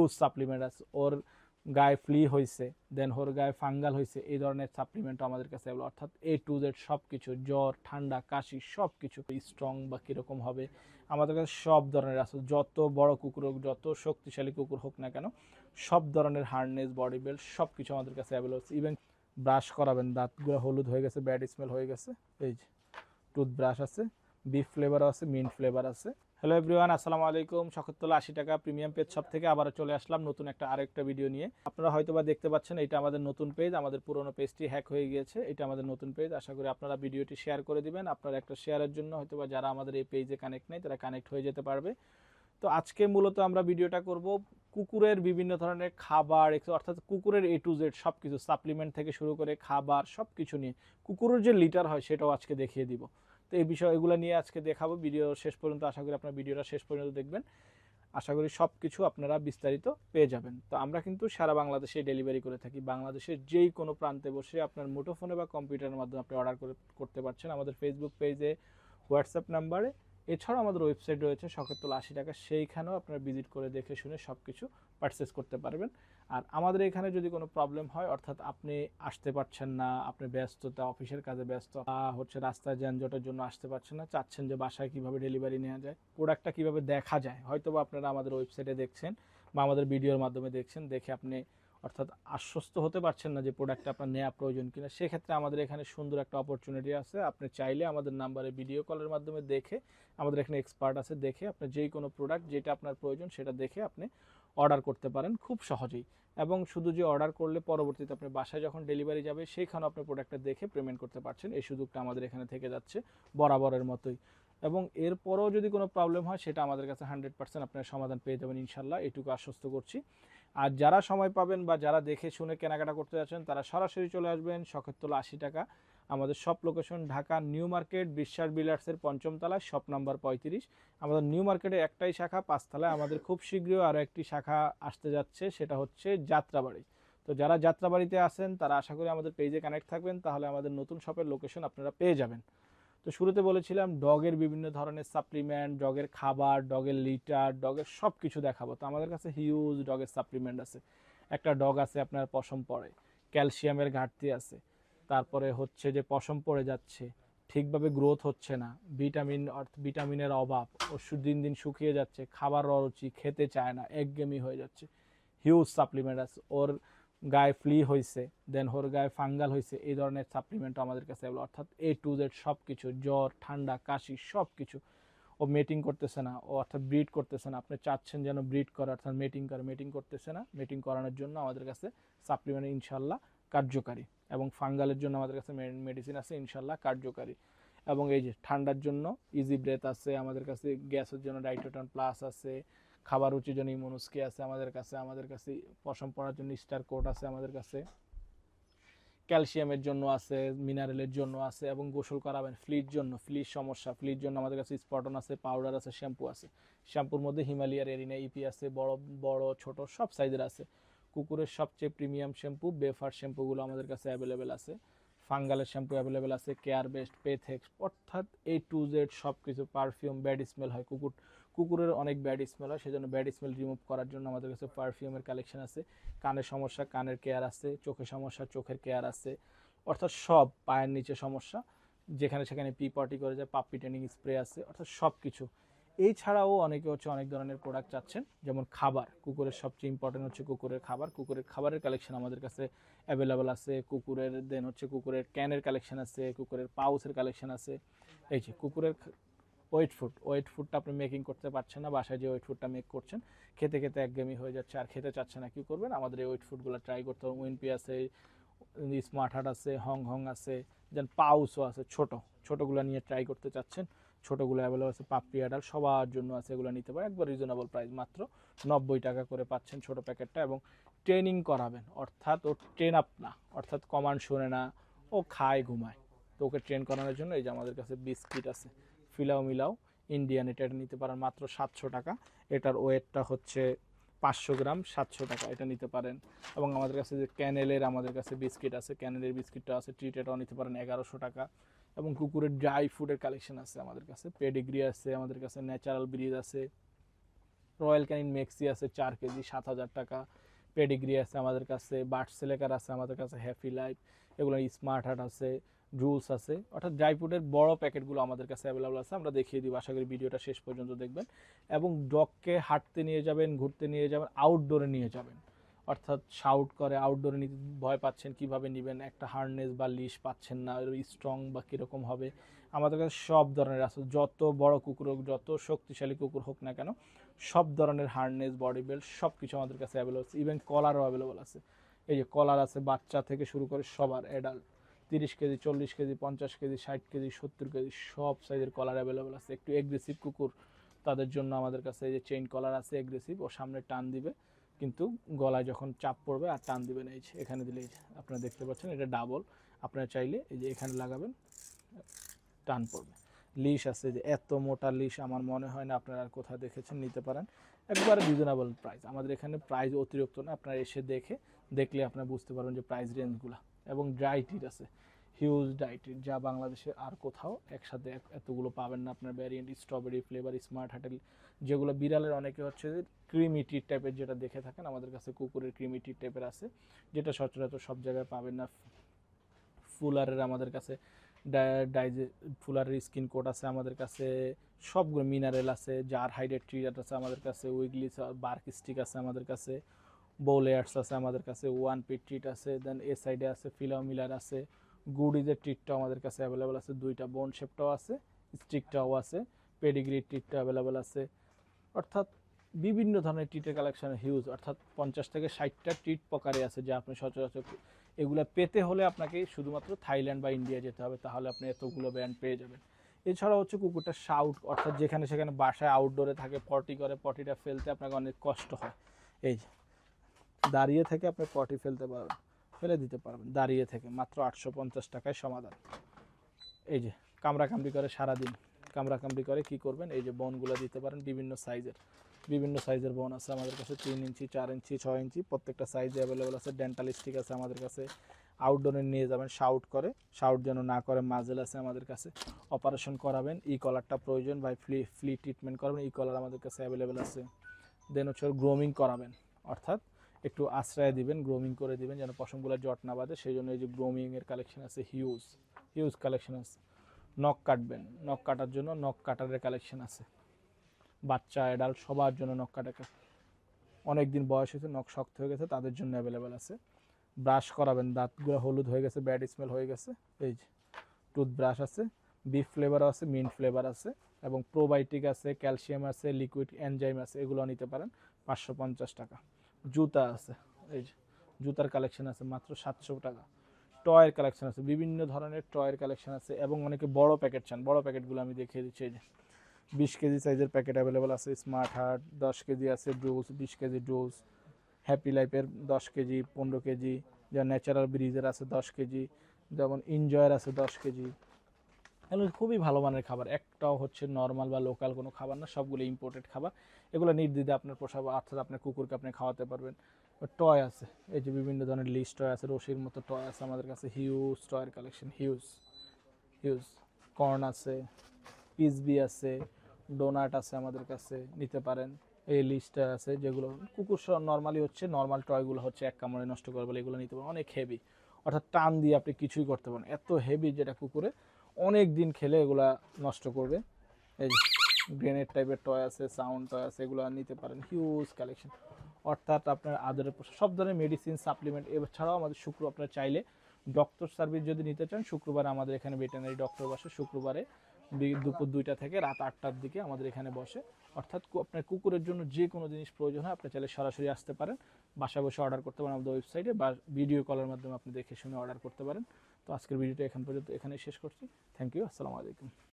Huge supplement আছে, ওর গায়ে flea হয়েছে, দেন ওর গায়ে ফাঙ্গাল হয়েছে, এই ধরনের সাপ্লিমেন্টও আমাদের কাছে অ্যাভেলেবল। অর্থাৎ A to Z সব কিছু, জ্বর ঠান্ডা কাশি সব কিছু, স্ট্রং বা কীরকম হবে আমাদের কাছে সব ধরনের আছে। যত বড় কুকুর হোক, যত শক্তিশালী কুকুর হোক না কেন, সব ধরনের হার্নেস, বডি বেল্ট সব কিছু আমাদের কাছে অ্যাভেলেবল। ইভেন ব্রাশ করাবেন, দাঁতগুলো হলুদ হয়ে গেছে, ব্যাড স্মেল হয়ে গেছে, এই যে টুথব্রাশ আছে, বিফ ফ্লেভারও আছে, মিন্ট ফ্লেভার আছে। হ্যালো এভরিওয়ান, আসসালামু আলাইকুম। শখতলা 80 টাকা প্রিমিয়াম পেজ শপ থেকে আবারও চলে আসলাম নতুন আরেকটা ভিডিও নিয়ে। আপনারা হয়তোবা দেখতে পাচ্ছেন এটা আমাদের নতুন পেজ, আমাদের পুরনো পেজটি হ্যাক হয়ে গিয়েছে, এটা আমাদের নতুন পেজ। আশা করি আপনারা ভিডিওটি শেয়ার করে দিবেন। আপনার একটা শেয়ারের জন্য হয়তোবা যারা আমাদের এই পেজে কানেক্ট নেই তারা কানেক্ট হয়ে যেতে পারবে। তো আজকে মূলত আমরা ভিডিওটা করব কুকুরের বিভিন্ন ধরনের খাবার, অর্থাৎ কুকুরের A to Z সব কিছু, সাপ্লিমেন্ট থেকে শুরু করে খাবার সব কিছু নিয়ে, কুকুরের যে লিটার হয় সেটাও আজকে দেখিয়ে দিব। তো এই বিষয় এগুলো নিয়ে আজকে দেখাবো ভিডিও শেষ পর্যন্ত। আশা করি আপনার ভিডিওটা শেষ পর্যন্ত দেখবেন, আশা করি সব কিছু আপনারা বিস্তারিত পেয়ে যাবেন। তো আমরা কিন্তু সারা বাংলাদেশে ডেলিভারি করে থাকি। বাংলাদেশের যেই কোনো প্রান্তে বসে আপনার মুঠোফোনে বা কম্পিউটারের মাধ্যমে আপনি অর্ডার করতে পারছেন। আমাদের ফেসবুক পেজে, হোয়াটসঅ্যাপ নাম্বারে, এছাড়াও আমাদের ওয়েবসাইট রয়েছে শখেরতলা 80 টাকা, সেইখানেও আপনারা ভিজিট করে দেখে শুনে সব কিছু পারচেস করতে পারবেন। আর আমাদের এখানে যদি কোনো প্রবলেম হয়, অর্থাৎ আপনি আসতে পারছেন না, আপনি ব্যস্ততা, অফিসের কাজে ব্যস্ত, হচ্ছে রাস্তায় যানজটের জন্য আসতে পারছেন না, চাচ্ছেন যে বাসায় কিভাবে ডেলিভারি নেওয়া যায়, প্রোডাক্টটা কিভাবে দেখা যায়, হয়তো বা আপনারা আমাদের ওয়েবসাইটে দেখছেন বা আমাদের ভিডিওর মাধ্যমে দেখছেন, দেখে আপনি অর্থাৎ আশ্বস্ত হতে পারছেন না যে প্রোডাক্টটা আপনার নেওয়া প্রয়োজন কিনা, সেক্ষেত্রে আমাদের এখানে সুন্দর একটা অপরচুনিটি আছে। আপনি চাইলে আমাদের নাম্বারে ভিডিও কলের মাধ্যমে দেখে, আমাদের এখানে এক্সপার্ট আছে, দেখে আপনি যেই কোনো প্রোডাক্ট যেটা আপনার প্রয়োজন সেটা দেখে আপনি অর্ডার করতে পারেন খুব সহজেই। এবং শুধু যে অর্ডার করলে পরবর্তীতে আপনার বাসায় যখন ডেলিভারি যাবে সেইখানে আপনি প্রোডাক্টটা দেখে পেমেন্ট করতে পারছেন, এই সুযোগটা আমাদের এখানে থেকে যাচ্ছে বরাবরের মতোই। এবং এরপরও যদি কোনো প্রবলেম হয় সেটা আমাদের কাছে 100% আপনার সমাধান পেয়ে যাবেন ইনশাল্লাহ, এটুকু আশ্বস্ত করছি। আর যারা সময় পাবেন বা যারা দেখে শুনে কেনাকাটা করতে যাচ্ছেন তারা সরাসরি চলে আসবেন শখেরতলা 80 টাকা। আমাদের shop location Dhaka new market, Biswas বিলার্সের 5ম তলায়, শপ নাম্বার 35। আমাদের নিউ মার্কেটে একটাই শাখা 5 তলায়, আমাদের খুব শীঘ্রই আরও একটি শাখা আসতে যাচ্ছে, সেটা হচ্ছে যাত্রাবাড়ি। তো যারা যাত্রাবাড়িতে আছেন তারা আশা করি আমাদের পেজে কানেক্ট থাকবেন, তাহলে আমাদের নতুন শপের লোকেশন আপনারা পেয়ে যাবেন। তো শুরুতে বলেছিলাম ডগের বিভিন্ন ধরনের সাপ্লিমেন্ট, ডগের খাবার, ডগের লিটার, ডগের সব কিছু দেখাবো। তো আমাদের কাছে হিউজ ডগের সাপ্লিমেন্ট আছে। একটা ডগ আছে আপনার পশম পড়ে, ক্যালসিয়ামের ঘাটতি আছে, তারপরে হচ্ছে যে পশম পড়ে যাচ্ছে, ঠিকভাবে গ্রোথ হচ্ছে না, ভিটামিনের অভাব, ওষুধ দিন দিন শুকিয়ে যাচ্ছে, খাবার অরুচি, খেতে চায় না, একঘেয়েমি হয়ে যাচ্ছে, হিউজ সাপ্লিমেন্ট আছে। ওর গায়ে ফ্লি হয়েছে, দেন ওর গায়ে ফাঙ্গাল হয়েছে, এই ধরনের সাপ্লিমেন্টও আমাদের কাছে অ্যাভেলেবল। অর্থাৎ A to Z সব কিছু, জ্বর ঠান্ডা কাশি সব কিছু। ও মেটিং করতেছে না, ও অর্থাৎ ব্রিড করতেছে না, আপনি চাচ্ছেন যেন ব্রিড করে, অর্থাৎ মেটিং করতেছে না, মেটিং করানোর জন্য আমাদের কাছে সাপ্লিমেন্ট ইনশাল্লাহ কার্যকারী। এবং ফাঙ্গালের জন্য আমাদের কাছে মেডিসিন আছে ইনশাল্লাহ কার্যকারী। এবং এই যে ঠান্ডার জন্য ইজি ব্রেথ আছে আমাদের কাছে, গ্যাসের জন্য ডাইটোটন প্লাস আছে, খাবার রুচির জন্য ইমোনুস্কি আছে আমাদের কাছে পশম পড়ার জন্য স্টার কোট আছে আমাদের কাছে, ক্যালসিয়ামের জন্য আছে, মিনারেলের জন্য আছে, এবং গোসল করাবেন ফ্লির সমস্যা, ফ্লির জন্য আমাদের কাছে স্পটন আছে, পাউডার আছে, শ্যাম্পু আছে। শ্যাম্পুর মধ্যে হিমালয়ার এরিনা ইপি আছে, বড় বড় ছোট সব সাইজের আছে। কুকুরের সবচেয়ে প্রিমিয়াম শ্যাম্পু বেফার শ্যাম্পুগুলো আমাদের কাছে অ্যাভেলেবেল আছে। ফাঙ্গালের শ্যাম্পু অ্যাভেলেবেল আছে, কেয়ার বেস্ট, পেথেক্স, অর্থাৎ A to Z সব কিছু। পারফিউম, ব্যাড স্মেল হয় কুকুরের অনেক ব্যাড স্মেল হয়, সেজন্য ব্যাড স্মেল রিমুভ করার জন্য আমাদের কাছে পারফিউমের কালেকশন আছে। কানের সমস্যা, কানের কেয়ার আছে, চোখের সমস্যা, চোখের কেয়ার আছে। অর্থাৎ সব, পায়ের নিচে সমস্যা, যেখানে সেখানে পি পটি করে যায়, পাপ্পি ট্রেনিং স্প্রে আছে, অর্থাৎ সব কিছু। এই ছাড়াও অনেকে হচ্ছে অনেক ধরনের প্রোডাক্ট চাচ্ছেন, যেমন খাবার, কুকুরের সবচেয়ে ইম্পর্টেন্ট হচ্ছে কুকুরের খাবারের কালেকশন আমাদের কাছে অ্যাভেলেবেল আছে। কুকুরের ক্যানের কালেকশন আছে, কুকুরের পাউচের কালেকশন আছে। এই যে কুকুরের ওয়েট ফুডটা আপনি মেকিং করতে পারছেন না, বাসায় যে ওয়েট ফুডটা মেক করছেন খেতে খেতে একঘেয়েমি হয়ে যাচ্ছে আর খেতে চাচ্ছে না, কি করবেন, আমাদের এই ওয়েট ফুডগুলো ট্রাই করতে হবে। উইনপি আছে, স্মার্ট হার্ট আছে, হং আছে, দেন পাউসও আছে, ছোটোগুলো নিয়ে ট্রাই করতে চাচ্ছেন, ছোটোগুলো অ্যাভেলেবল আছে। পাপ্পি অ্যাডাল সবার জন্য আছে, এগুলো নিতে পারেন একবার রিজনেবল প্রাইস, মাত্র 90 টাকা করে পাচ্ছেন ছোটো প্যাকেটটা। এবং ট্রেনিং করাবেন, অর্থাৎ ও ট্রেন আপ না, অর্থাৎ কমান্ড শোনে না, ও খায় ঘুমায়, তো ওকে ট্রেন করানোর জন্য এই যে আমাদের কাছে বিস্কিট আছে, ফিলাও মিলাও ইন্ডিয়ান, এটা নিতে পারেন মাত্র 700 টাকা। এটার ওয়েটটা হচ্ছে 500 গ্রাম, 700 টাকা, এটা নিতে পারেন। এবং আমাদের কাছে যে আমাদের কাছে বিস্কিট আছে, ক্যানেলের বিস্কিটটা আছে, ট্রিট, এটাও নিতে পারেন 1100 টাকা। এবং কুকুরের ড্রাই ফুডের কালেকশন আছে আমাদের কাছে, পেডিগ্রি আছে আমাদের কাছে, ন্যাচারাল ব্রিজ আছে, রয়্যাল ক্যানিন মেক্সি আছে 4 কেজি 7,000 টাকা, পেডিগ্রি আছে আমাদের কাছে, বার্ড সেলেকার আছে আমাদের কাছে, হ্যাপি লাইফ, এগুলো স্মার্ট হার্ট আছে, রুলস আছে, অর্থাৎ ড্রাই ফ্রুটের বড় প্যাকেটগুলো আমাদের কাছে অ্যাভেলেবল আছে। আমরা দেখিয়ে দিব, আশা করি ভিডিওটা শেষ পর্যন্ত দেখবেন। এবং ডগকে হাঁটতে নিয়ে যাবেন, ঘুরতে নিয়ে যাবেন, আউটডোরে নিয়ে যাবেন, অর্থাৎ শাউট করে আউটডোরে নিতে ভয় পাচ্ছেন, কিভাবে নেবেন, একটা হার্নেস বা লিশ পাচ্ছেন না, স্ট্রং বা কীরকম হবে, আমাদের কাছে সব ধরনের আছে। যত বড় কুকুর হোক, যত শক্তিশালী কুকুর হোক না কেন, সব ধরনের হার্নেস, বডি বেল্ট সব কিছু আমাদের কাছে অ্যাভেলেবল আছে। ইভেন কলারও অ্যাভেলেবল আছে। এই যে কলার আছে, বাচ্চা থেকে শুরু করে সবার, অ্যাডাল্ট 30 কেজি, 40 কেজি, 50 কেজি, 60 কেজি, 70 কেজি সব সাইজের কলার অ্যাভেলেবল আছে। একটু এগ্রেসিভ কুকুর, তাদের জন্য আমাদের কাছে এই যে চেইন কলার আছে, এগ্রেসিভ, ও সামনে টান দিবে কিন্তু গলায় যখন চাপ পড়বে আর টান দিবেন। এই যে এখানে দিলে, এই যে আপনারা দেখতে পাচ্ছেন, এটা ডাবল, আপনারা চাইলে এই যে এখানে লাগাবেন, টান পড়বে। লিশ আছে, যে এত মোটা লিশ আমার মনে হয় না আপনারা আর কোথাও দেখেছেন, নিতে পারেন একবারে রিজনেবল প্রাইস। আমাদের এখানে প্রাইস অতিরিক্ত না, আপনারা এসে দেখলে আপনারা বুঝতে পারবেন যে প্রাইস রেঞ্জগুলো। এবং ড্রাই টিট আছে, হিউজ ড্রাই টিট, যা বাংলাদেশে আর কোথাও একসাথে এতগুলো পাবেন না আপনার। ভ্যারিয়েন্ট স্ট্রবেরি ফ্লেভার, স্মার্ট হার্টেল, যেগুলো বিড়ালের অনেকে হচ্ছে ক্রিমি টিট টাইপের যেটা দেখে থাকেন, আমাদের কাছে কুকুরের ক্রিমি টিট টাইপের আছে, যেটা সচরাচর সব জায়গায় পাবেন না। ফুলারের আমাদের কাছে ডাইজে ফুলারের স্কিন কোট আছে আমাদের কাছে, সবগুলো মিনারেল আছে, জার হাইডেড ট্রিট আছে আমাদের কাছে, উইগলিস বার্ক স্টিক আছে আমাদের কাছে, বোলেয়ার্স আছে আমাদের কাছে, ওয়ান পিট ট্রিট আছে, দেন এ সাইডে আছে ফিলাও মিলার আছে, গুডিজের ট্রিটটাও আমাদের কাছে অ্যাভেলেবেল আছে, 2টা বোন শেপটাও আছে, স্টিকটাও আছে, পেডিগ্রির ট্রিটটা অ্যাভেলেবেল আছে। অর্থাৎ বিভিন্ন ধরনের ট্রিটের কালেকশন হিউজ, অর্থাৎ 50 থেকে 60টা ট্রিট প্রকারে আছে, যা আপনি সচরাচর এগুলো পেতে হলে আপনাকে শুধুমাত্র থাইল্যান্ড বা ইন্ডিয়া যেতে হবে, তাহলে আপনি এতগুলো ব্র্যান্ড পেয়ে যাবেন। এছাড়া হচ্ছে কুকুরটা শাউট, অর্থাৎ যেখানে সেখানে বাসায় আউটডোরে থাকে, পটি করে, পটিটা ফেলতে আপনাকে অনেক কষ্ট হয়। এই যে দাঁড়িয়ে থেকে আপনি পটি ফেলতে পারবেন, ফেলে দিতে পারবেন দাঁড়িয়ে থেকে, মাত্র 850 টাকায় সমাধান। এই যে কামড়াকামড়ি করে সারাদিন, কামড়াকামড়ি করে কি করবেন, এই যে বনগুলো দিতে পারেন, বিভিন্ন সাইজের বোন আছে আমাদের কাছে, 3 ইঞ্চি, 4 ইঞ্চি, 6 ইঞ্চি, প্রত্যেকটা সাইজে অ্যাভেলেবেল আছে। ডেন্টাল স্টিক আছে আমাদের কাছে, আউটডোরে নিয়ে যাবেন, শাউট যেন না করে, মাজেল আছে আমাদের কাছে, অপারেশন করাবেন, ই কলারটা প্রয়োজন, বা ফ্লি ট্রিটমেন্ট করাবেন, ই কলার আমাদের কাছে অ্যাভেলেবেল আছে। দেন হচ্ছে গ্রোমিং করাবেন, অর্থাৎ একটু আশ্রয় দিবেন, গ্রোমিং করে দিবেন যেন পশমগুলো জট না বাঁধে, সেই জন্য এই যে গ্রোমিংয়ের কালেকশন আছে, হিউজ কালেকশন আছে। নখ কাটবেন, নখ কাটার জন্য নখ কাটারের কালেকশন আছে, বাচ্চা অ্যাডাল্ট সবার জন্য নখ কাটা, অনেক দিন বয়স হয়েছে, নখ শক্ত হয়ে গেছে, তাদের জন্য অ্যাভেলেবেল আছে। ব্রাশ করাবেন, দাঁতগুলো হলুদ হয়ে গেছে, ব্যাড স্মেল হয়ে গেছে, এই যে টুথব্রাশ আছে, বিফ ফ্লেভার আছে, মিন্ট ফ্লেভার আছে, এবং প্রোবায়োটিক আছে, ক্যালসিয়াম আছে, লিকুইড এনজাইম আছে, এগুলো নিতে পারেন 550 টাকা। জুতা আছে, এই যে জুতার কালেকশন আছে মাত্র 700 টাকা। টয়ের কালেকশন আছে, বিভিন্ন ধরনের টয়ের কালেকশন আছে, এবং অনেকে বড় প্যাকেট চান, বড় প্যাকেটগুলো আমি দেখিয়ে দিচ্ছি। এই যে 20 কেজি সাইজের প্যাকেট অ্যাভেলেবেল আছে, স্মার্ট হার্ট 10 কেজি আছে, ডোজ 20 কেজি ডোজ, হ্যাপি লাইফের 10 কেজি, 15 কেজি, যা ন্যাচারাল ব্রিজের আছে 10 কেজি, যেমন এনজয়ের আছে 10 কেজি। এগুলো খুবই ভালো মানের খাবার, একটাও হচ্ছে নর্মাল বা লোকাল কোনো খাবার না, সবগুলো ইম্পোর্টেড খাবার। এগুলো নির্দ্বিধায় আপনার পোষা, অর্থাৎ আপনার কুকুরকে আপনি খাওয়াতে পারবেন। টয় আছে, এই যে বিভিন্ন ধরনের লিস্ট টয় আছে, রশির মতো টয় আছে আমাদের কাছে, হিউজ টয়ের কালেকশন, হিউজ কর্ন আছে, পিসবি আছে, ডোনাট আছে আমাদের কাছে, নিতে পারেন। এই লিস্টটা আছে, যেগুলো কুকুর নর্মালি হচ্ছে, নর্মাল টয়গুলো হচ্ছে এক কামড়ে নষ্ট করে বলে, এগুলো নিতে পারেন। অনেক হেভি, অর্থাৎ টান দিয়ে আপনি কিছুই করতে পারেন, এত হেভি, যেটা কুকুরে অনেক দিন খেলে এগুলা নষ্ট করবে। এই গ্রেনেড টাইপের টয় আছে, সাউন্ড টয় আছে, এগুলো নিতে পারেন, হিউজ কালেকশন। অর্থাৎ আপনার আদরের সব ধরনের মেডিসিন, সাপ্লিমেন্ট, এছাড়াও আমাদের আপনার চাইলে ডক্টর সার্ভিস যদি নিতে চান, শুক্রবারে আমাদের এখানে ভেটেরিনারি ডক্টর বসে, শুক্রবারে দুপুর 2টা থেকে রাত 8টার দিকে আমাদের এখানে বসে। অর্থাৎ আপনার কুকুরের জন্য যে কোনো জিনিস প্রয়োজন হয়, আপনি চাইলে সরাসরি আসতে পারেন, বাসায় বসে অর্ডার করতে পারেন আমাদের ওয়েবসাইটে, বা ভিডিও কলের মাধ্যমে আপনি দেখে শুনে অর্ডার করতে পারেন। তো আজকের ভিডিওটা এখান পর্যন্ত এখানেই শেষ করছি। থ্যাংক ইউ, আসসালামু আলাইকুম।